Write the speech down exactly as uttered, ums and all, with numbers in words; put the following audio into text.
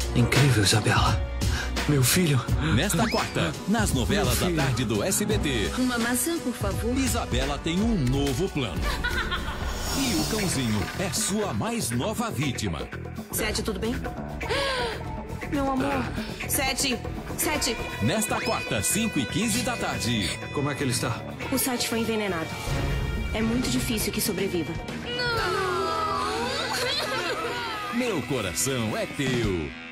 Incrível, Isabela. Meu filho. Nesta quarta, nas novelas da tarde do S B T. Uma maçã, por favor. Isabela tem um novo plano. E o cãozinho é sua mais nova vítima. Sete, tudo bem? Meu amor. Sete. Sete. Nesta quarta, cinco e quinze da tarde. Como é que ele está? O Sete foi envenenado. É muito difícil que sobreviva. Meu coração é teu.